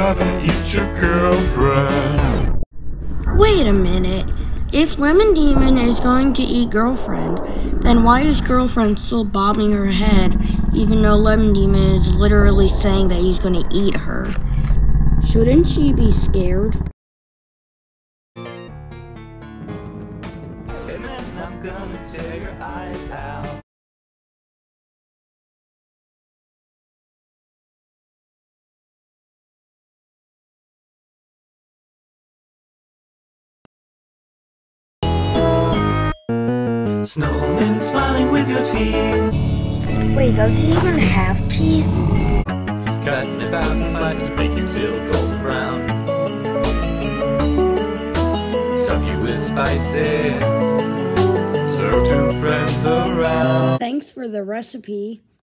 gonna eat your girlfriend. Wait a minute. If Lemon Demon is going to eat Girlfriend, then why is Girlfriend still bobbing her head even though Lemon Demon is literally saying that he's going to eat her? Shouldn't she be scared? And then I'm gonna tear your eyes out. Snowman smiling with your teeth. Wait, does he even have teeth? Cutting a thousand slices, make your tail golden brown. Stuff you with spices, serve two friends around. Thanks for the recipe.